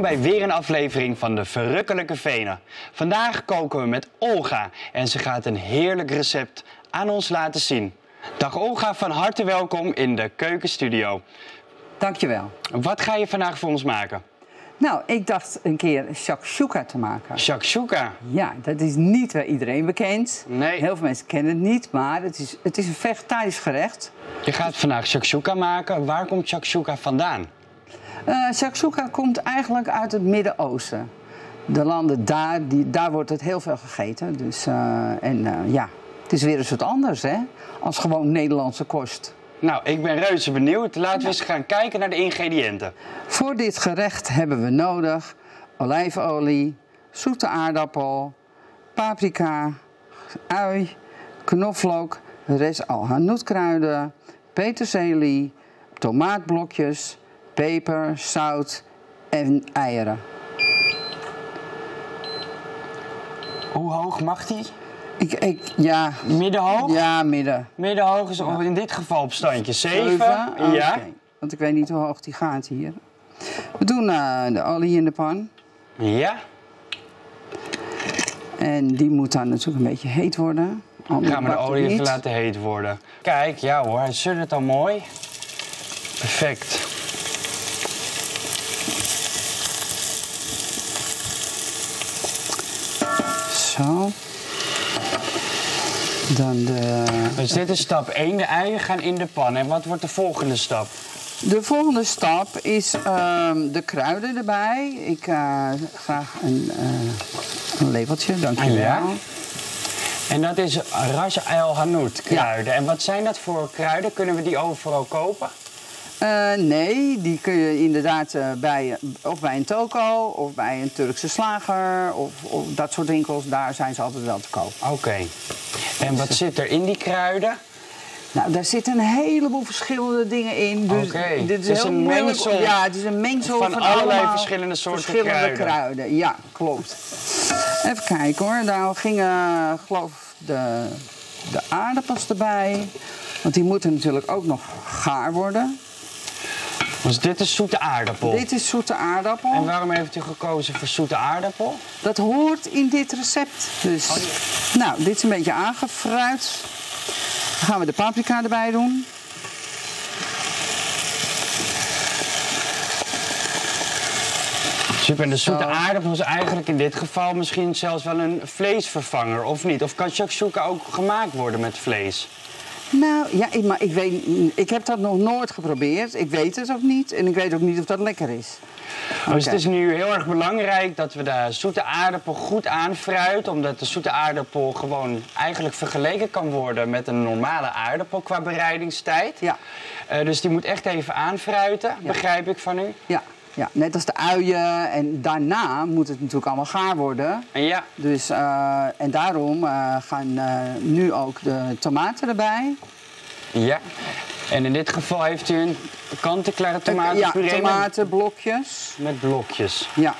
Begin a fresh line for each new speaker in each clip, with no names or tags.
bij weer een aflevering van de Verrukkelijke Venen. Vandaag koken we met Olga en ze gaat een heerlijk recept aan ons laten zien. Dag Olga, van harte welkom in de keukenstudio.
Dankjewel.
Wat ga je vandaag voor ons maken?
Nou, ik dacht een keer shakshuka te maken.
Shakshuka?
Ja, dat is niet bij iedereen bekend.
Nee.
Heel veel mensen kennen het niet, maar het is een vegetarisch gerecht.
Je gaat vandaag shakshuka maken. Waar komt shakshuka vandaan?
Shakshuka komt eigenlijk uit het Midden-Oosten. De landen daar wordt het heel veel gegeten. Dus, ja, het is weer eens wat anders, hè? Als gewoon Nederlandse kost.
Nou, ik ben reuze benieuwd. Laten we eens gaan kijken naar de ingrediënten.
Voor dit gerecht hebben we nodig olijfolie, zoete aardappel, paprika, ui, knoflook, res al hanout-kruiden, peterselie, tomaatblokjes, peper, zout en eieren.
Hoe hoog mag die?
Ja.
Middenhoog?
Ja, midden.
Middenhoog is in dit geval op standje 7.
Ja.
Okay.
Want ik weet niet hoe hoog die gaat hier. We doen de olie in de pan.
Ja.
En die moet dan natuurlijk een beetje heet worden.
Dan gaan we de olie even laten heet worden. Kijk, ja hoor, hij suddert al mooi. Perfect.
Zo. Dan
Dus dit is stap 1, de eieren gaan in de pan. En wat wordt de volgende stap?
De volgende stap is de kruiden erbij. Ik graag een lepeltje, dankjewel.
Ja. En dat is ras el hanout kruiden. Ja. En wat zijn dat voor kruiden? Kunnen we die overal kopen?
Nee, die kun je inderdaad bij een toko of bij een Turkse slager of dat soort winkels. Daar zijn ze altijd wel te koop.
Oké. En wat zit er in die kruiden?
Nou, daar zitten een heleboel verschillende dingen in. Dus dit is
een mengsel.
Ja, het is een mengsel van
allerlei verschillende soorten
kruiden. Ja, klopt. Even kijken hoor. Daar gingen, geloof ik, de aardappels erbij. Want die moeten natuurlijk ook nog gaar worden.
Dus dit is zoete aardappel?
Dit is zoete aardappel.
En waarom heeft u gekozen voor zoete aardappel?
Dat hoort in dit recept. Dus, nou, dit is een beetje aangefruit. Dan gaan we de paprika erbij doen.
Super, en de zoete aardappel is eigenlijk in dit geval misschien zelfs wel een vleesvervanger, of niet? Of kan shakshuka ook gemaakt worden met vlees?
Nou, ja, maar ik heb dat nog nooit geprobeerd. Ik weet het ook niet. En ik weet ook niet of dat lekker is.
Dus het is nu heel erg belangrijk dat we de zoete aardappel goed aanfruiten. Omdat de zoete aardappel gewoon eigenlijk vergeleken kan worden met een normale aardappel qua bereidingstijd.
Ja.
Dus die moet echt even aanfruiten, begrijp ik van u?
Ja. Ja, net als de uien. En daarna moet het natuurlijk allemaal gaar worden.
Ja.
Dus, en daarom gaan nu ook de tomaten erbij.
Ja. En in dit geval heeft u een kant-en-klare tomatenpuree?
Ja, tomatenblokjes.
Met blokjes.
Ja.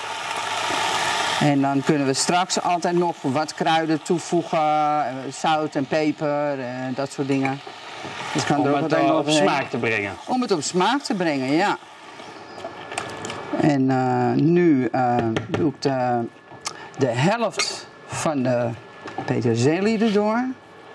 En dan kunnen we straks altijd nog wat kruiden toevoegen. Zout en peper en dat soort dingen. Dus kan
om het op smaak te brengen?
Om het op smaak te brengen, ja. En nu doe ik de helft van de peterselie erdoor.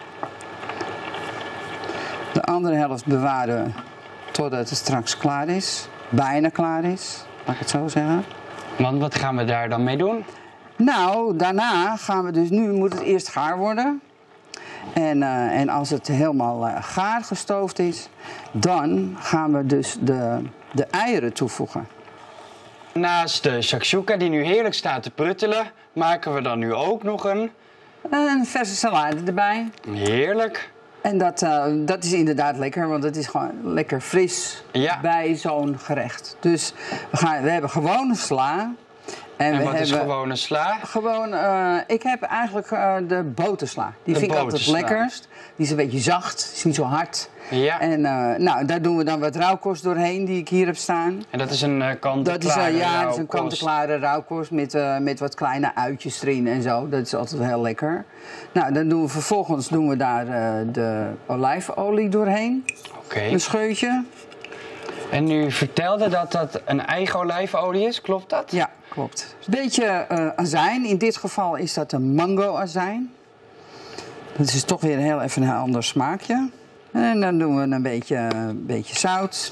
De andere helft bewaren we totdat het straks klaar is. Bijna klaar is, mag ik het zo zeggen.
Want wat gaan we daar dan mee doen?
Nou, daarna gaan we dus, nu moet het eerst gaar worden. En als het helemaal gaar gestoofd is, dan gaan we dus de eieren toevoegen.
Naast de shakshuka die nu heerlijk staat te pruttelen, maken we dan nu ook nog een
verse salade erbij.
Heerlijk.
En dat is inderdaad lekker, want het is gewoon lekker fris bij zo'n gerecht. Dus we hebben gewone sla.
En wat is gewone sla?
Ik heb eigenlijk de botersla. Die vind ik altijd het lekkerst. Die is een beetje zacht, is niet zo hard.
Ja.
En nou, daar doen we dan wat rauwkost doorheen die ik hier heb staan.
En dat is een kant-en-klare rauwkost?
Ja, dat is een kant-en-klare rauwkost met wat kleine uitjes erin en zo. Dat is altijd heel lekker. Nou, dan doen we vervolgens daar de olijfolie doorheen.
Oké.
Een scheutje.
En u vertelde dat dat een eigen olijfolie is, klopt dat?
Ja, klopt. Een beetje azijn. In dit geval is dat een mango-azijn. Dat is toch weer even een ander smaakje. En dan doen we een beetje zout.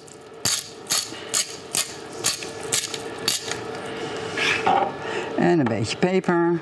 En een beetje peper.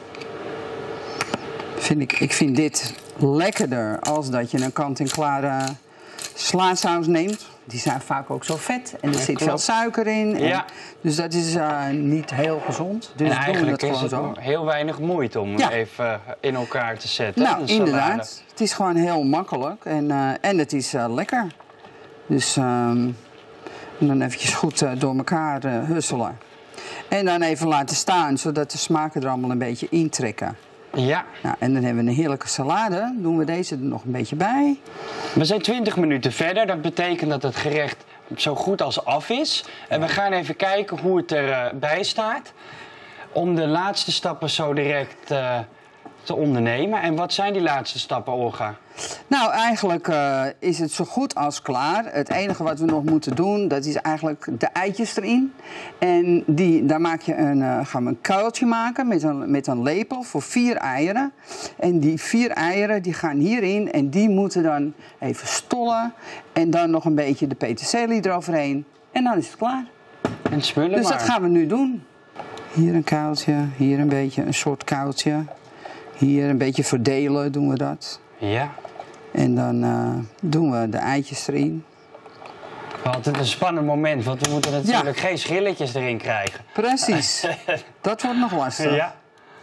Ik vind dit lekkerder als dat je een kant-en-klare slaasaus neemt. Die zijn vaak ook zo vet en er zit veel suiker in.
Ja.
Dus dat is niet heel gezond. Dus
en eigenlijk
doen we
is het
zo.
heel weinig moeite om hem even in elkaar te zetten.
Nou,
een salade.
inderdaad. Het is gewoon heel makkelijk en het is lekker. Dus dan eventjes goed door elkaar husselen. En dan even laten staan, zodat de smaken er allemaal een beetje intrekken.
Ja.
Nou, en dan hebben we een heerlijke salade. Doen we deze er nog een beetje bij.
We zijn 20 minuten verder. Dat betekent dat het gerecht zo goed als af is. En we gaan even kijken hoe het erbij staat. Om de laatste stappen zo direct te ondernemen. En wat zijn die laatste stappen, Olga?
Nou, eigenlijk is het zo goed als klaar. Het enige wat we nog moeten doen, dat is eigenlijk de eitjes erin. En daar gaan we een kuiltje maken met een lepel voor 4 eieren. En die 4 eieren die gaan hierin en die moeten dan even stollen. En dan nog een beetje de peterselie eroverheen. En dan is het klaar.
En smullen
Dus
maar.
dat gaan we nu doen. Hier een kuiltje, hier een beetje een soort kuiltje. Hier een beetje verdelen doen we dat.
Ja.
En dan doen we de eitjes erin.
Altijd een spannend moment, want we moeten natuurlijk geen schilletjes erin krijgen.
Precies. Dat wordt nog lastig.
Ja.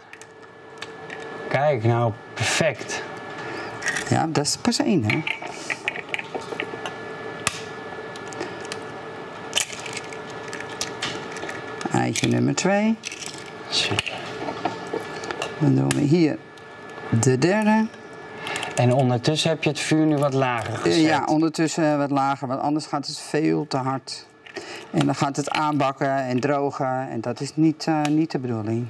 Kijk, nou, perfect.
Ja, dat is pas 1, hè. Eitje nummer 2.
Super.
Dan doen we hier de derde.
En ondertussen heb je het vuur nu wat lager gezet.
Ja, ondertussen wat lager, want anders gaat het veel te hard. En dan gaat het aanbakken en drogen en dat is niet de bedoeling.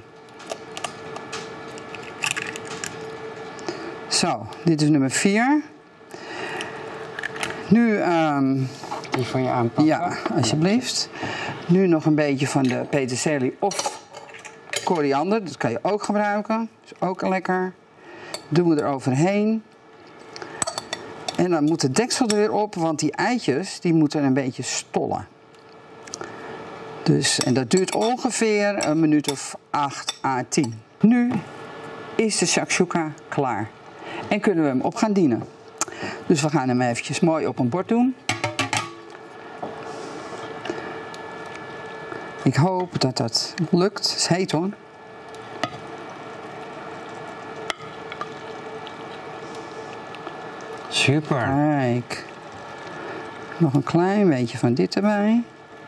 Zo, dit is nummer 4. Nu,
Die van je aanpakken?
ja, alsjeblieft. Nu nog een beetje van de peterselie of koriander. Dat kan je ook gebruiken. Dat is ook lekker. Doen we er overheen. En dan moet de deksel er weer op, want die eitjes die moeten een beetje stollen. Dus, en dat duurt ongeveer een minuut of 8 à 10. Nu is de shakshuka klaar. En kunnen we hem op gaan dienen. Dus we gaan hem eventjes mooi op een bord doen. Ik hoop dat dat lukt. Het is heet hoor.
Super.
Kijk. Nog een klein beetje van dit erbij.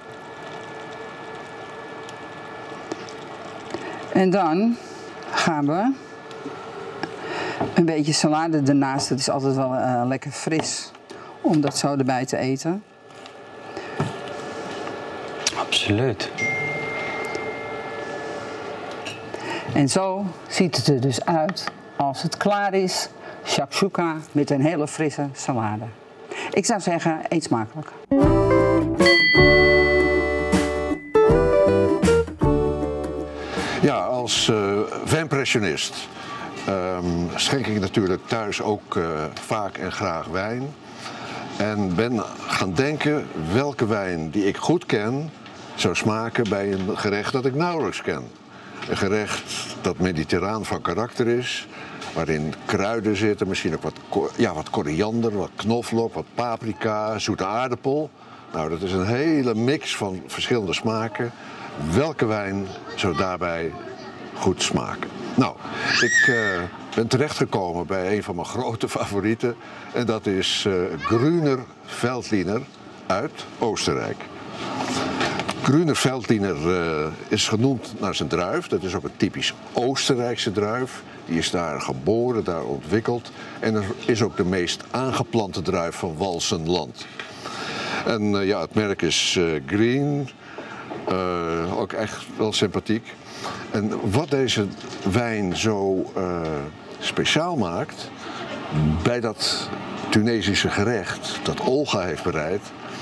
En dan gaan we een beetje salade ernaast. Het is altijd wel lekker fris om dat zo erbij te eten.
Absoluut.
En zo ziet het er dus uit als het klaar is. Shakshuka met een hele frisse salade. Ik zou zeggen, eet smakelijk.
Ja, als wijnpressionist schenk ik natuurlijk thuis ook vaak en graag wijn. En ben gaan denken welke wijn die ik goed ken zou smaken bij een gerecht dat ik nauwelijks ken. Een gerecht dat mediterraan van karakter is, waarin kruiden zitten, misschien ook wat koriander, wat knoflook, wat paprika, zoete aardappel. Nou, dat is een hele mix van verschillende smaken. Welke wijn zou daarbij goed smaken? Nou, ik ben terechtgekomen bij een van mijn grote favorieten. En dat is Grüner Veltliner uit Oostenrijk. Grüner Veltliner is genoemd naar zijn druif. Dat is ook een typisch Oostenrijkse druif. Die is daar geboren, daar ontwikkeld. En er is ook de meest aangeplante druif van Walsenland. En ja, het merk is green. Ook echt wel sympathiek. En wat deze wijn zo speciaal maakt bij dat Tunesische gerecht dat Olga heeft bereid,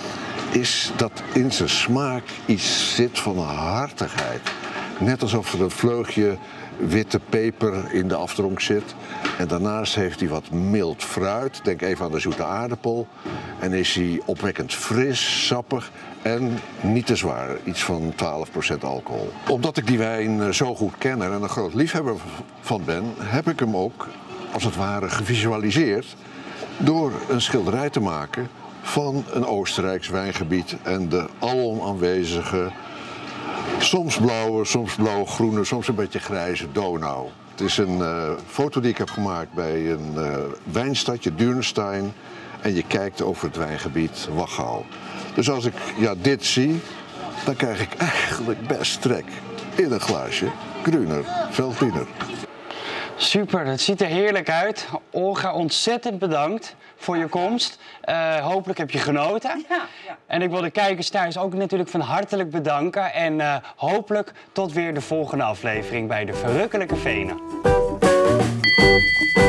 is dat in zijn smaak iets zit van een hartigheid. Net alsof er een vleugje witte peper in de afdronk zit. En daarnaast heeft hij wat mild fruit. Denk even aan de zoete aardappel. En is hij opwekkend fris, sappig en niet te zwaar. Iets van 12% alcohol. Omdat ik die wijn zo goed ken en een groot liefhebber van ben, heb ik hem ook, als het ware, gevisualiseerd door een schilderij te maken van een Oostenrijks wijngebied en de alom aanwezige, soms blauw-groene, soms een beetje grijze Donau. Het is een foto die ik heb gemaakt bij een wijnstadje, Dürnstein. En je kijkt over het wijngebied Wachau. Dus als ik dit zie, dan krijg ik eigenlijk best trek in een glaasje Grüner Veltliner.
Super, het ziet er heerlijk uit. Olga, ontzettend bedankt voor je komst. Hopelijk heb je genoten.
Ja.
En ik wil de kijkers thuis ook natuurlijk van hartelijk bedanken. En hopelijk tot weer de volgende aflevering bij de Verrukkelijke Venen.